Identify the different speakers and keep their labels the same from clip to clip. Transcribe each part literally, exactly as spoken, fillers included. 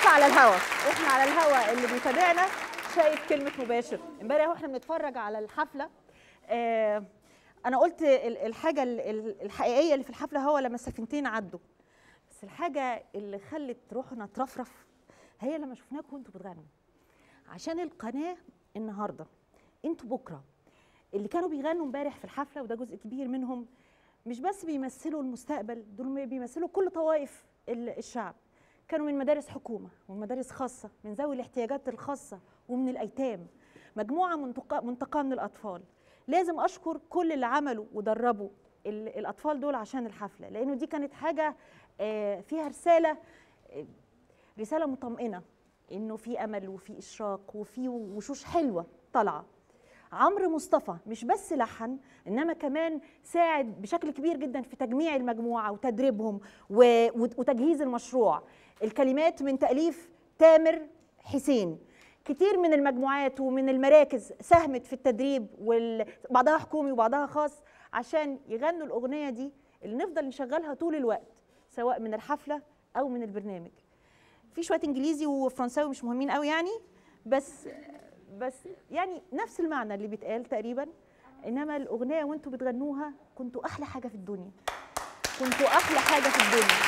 Speaker 1: احنا على الهوا احنا على الهوا اللي بيتابعنا شايف كلمه مباشر. امبارح واحنا بنتفرج على الحفله آه انا قلت الحاجه الحقيقيه اللي في الحفله هو لما السفينتين عدوا، بس الحاجه اللي خلت روحنا ترفرف هي لما شفناكم وانتوا بتغنوا عشان القناه. النهارده انتوا بكره اللي كانوا بيغنوا امبارح في الحفله، وده جزء كبير منهم، مش بس بيمثلوا المستقبل، دول بيمثلوا كل طوائف الشعب. كانوا من مدارس حكومه ومن مدارس خاصه، من ذوي الاحتياجات الخاصه ومن الايتام، مجموعه منتقاه من الاطفال. لازم اشكر كل اللي عملوا ودربوا الاطفال دول عشان الحفله، لانه دي كانت حاجه فيها رساله رساله مطمئنه انه في امل وفي اشراق وفي وشوش حلوه طالعه. عمرو مصطفى مش بس لحن، انما كمان ساعد بشكل كبير جدا في تجميع المجموعه وتدريبهم وتجهيز المشروع. الكلمات من تأليف تامر حسين. كتير من المجموعات ومن المراكز ساهمت في التدريب، وبعضها حكومي وبعضها خاص، عشان يغنوا الاغنيه دي اللي نفضل نشغلها طول الوقت سواء من الحفله او من البرنامج. في شويه انجليزي وفرنساوي مش مهمين قوي يعني، بس بس يعني نفس المعنى اللي بيتقال تقريبا، انما الاغنيه وانتوا بتغنوها كنتوا احلى حاجه في الدنيا، كنتوا احلى حاجه في الدنيا.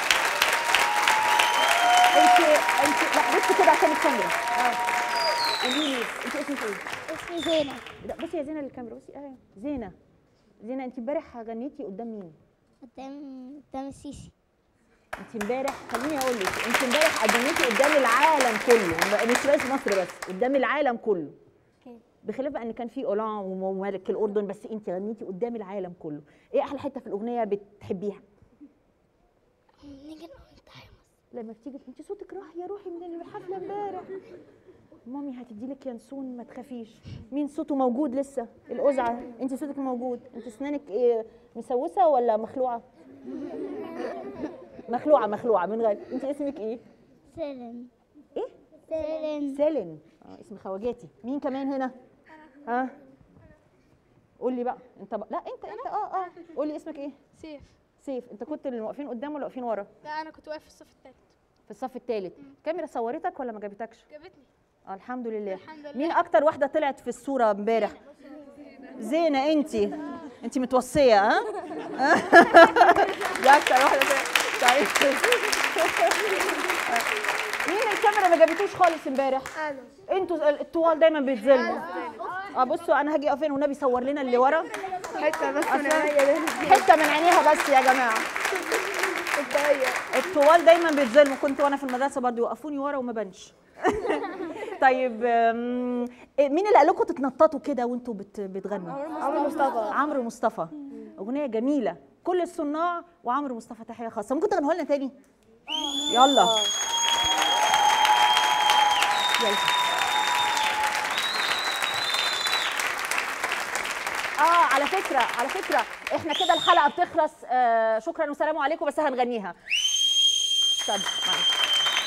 Speaker 1: انت انت لا بصي كده عشان الكاميرا. اه قولي لي انت اسمك ايه؟
Speaker 2: اسمي زينه.
Speaker 1: لا بصي يا زينه للكاميرا، بصي اهي زينه. زينه انت امبارح غنيتي قدام مين؟
Speaker 2: قدام قدام السيسي.
Speaker 1: انت امبارح خليني اقول لك، انت امبارح غنيتي قدام العالم كله، مش رئيس مصر بس، قدام العالم كله. بخلاف بقى ان كان في اولان وملك الاردن، بس انت غنيتي قدام العالم كله. ايه احلى حته في الاغنيه بتحبيها؟
Speaker 2: نيجي نقول تحيا مصر.
Speaker 1: لما بتيجي انت صوتك راح يا روحي من الحفله امبارح. مامي هتدي لك ينسون ما تخافيش. مين صوته موجود لسه؟ القزعه. انت صوتك موجود. انت اسنانك ايه، مسوسه ولا مخلوعه؟ مخلوعه مخلوعه من غير. انت اسمك ايه؟
Speaker 2: سيلين.
Speaker 1: ايه؟
Speaker 2: سيلين.
Speaker 1: سيلين. اه اسم خواجاتي. مين كمان هنا؟ ها؟ قول لي بقى انت بقى. لا انت انت اه اه قول لي اسمك ايه؟
Speaker 3: سيف.
Speaker 1: سيف. انت كنت اللي واقفين قدام ولا واقفين ورا؟
Speaker 3: لا انا كنت واقف في الصف الثالث.
Speaker 1: في الصف الثالث. الكاميرا صورتك ولا ما جابتكش؟
Speaker 3: جابتني.
Speaker 1: اه الحمد لله.
Speaker 3: الحمد لله.
Speaker 1: مين اكتر واحده طلعت في الصوره امبارح؟ زينه. انت انت متوصيه ها؟ دي اكتر واحده طيب. مين الكاميرا ما جابتوش خالص امبارح؟
Speaker 3: انا.
Speaker 1: انتوا الطوال دايما بيتظلموا. اه بصوا انا هاجي اقف هنا والنبي صور لنا اللي ورا
Speaker 3: حته بس من
Speaker 1: عينيها، حته من عينيها بس يا جماعه. الطوال دايما بيتظلموا، كنت وانا في المدرسه برضه يوقفوني ورا وما بانش. طيب مين اللي قال لكم تتنططوا كده وانتوا بتغنوا؟
Speaker 3: عمرو مصطفى.
Speaker 1: عمرو مصطفى. اغنيه جميله، كل الصناع وعمرو مصطفى تحيه خاصه. ممكن تغنوها لنا تاني؟ يلا يلا. اه على فكره على فكره احنا كده الحلقه بتخلص. آه شكرا والسلام عليكم، بس هنغنيها. طب معلش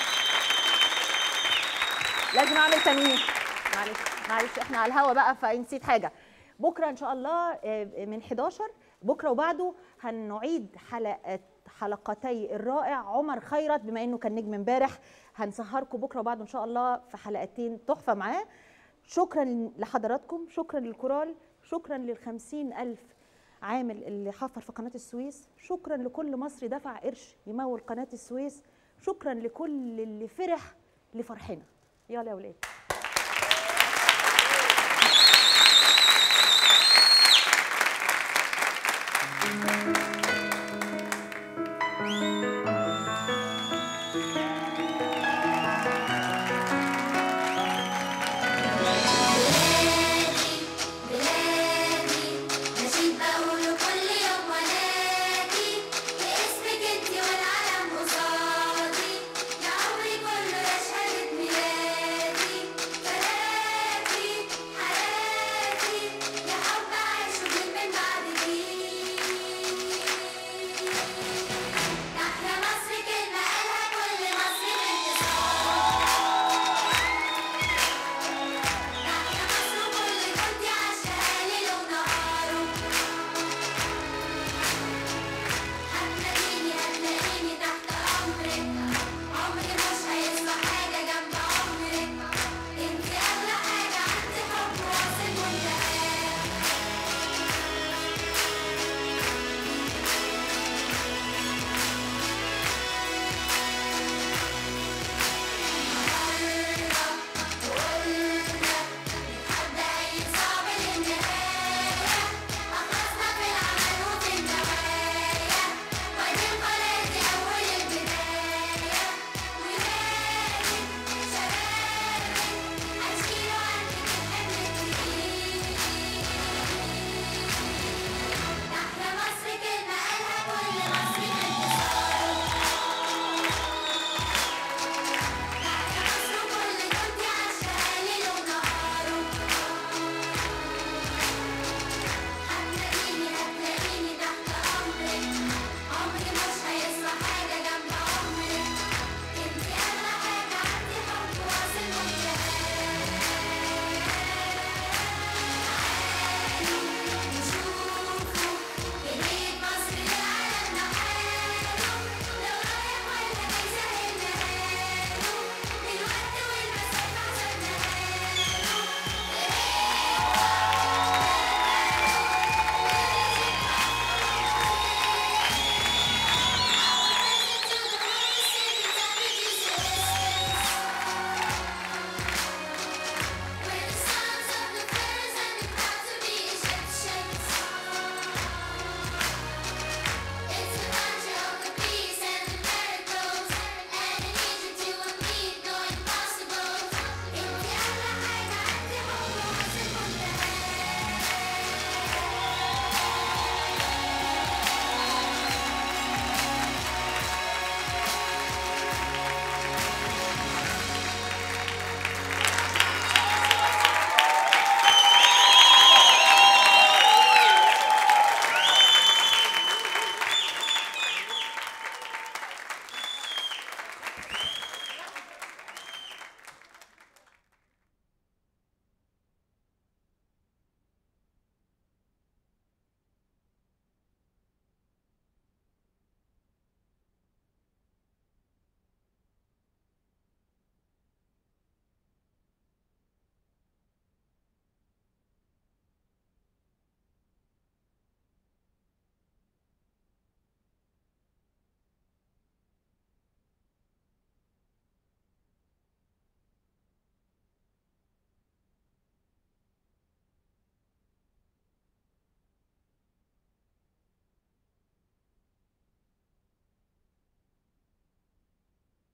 Speaker 1: لازم اعمل تنويه، معلش معلش احنا على الهوا بقى فنسيت حاجه. بكره ان شاء الله من حداشر بكره وبعده هنعيد حلقه حلقتي الرائع عمر خيرت، بما انه كان نجم امبارح. هنسهركم بكره وبعده ان شاء الله في حلقتين تحفه معاه. شكرا لحضراتكم، شكرا للكورال، شكرا للخمسين ألف عامل اللي حفر في قناه السويس، شكرا لكل مصري دفع قرش يمول قناه السويس، شكرا لكل اللي فرح لفرحنا. يلا يا ولاد.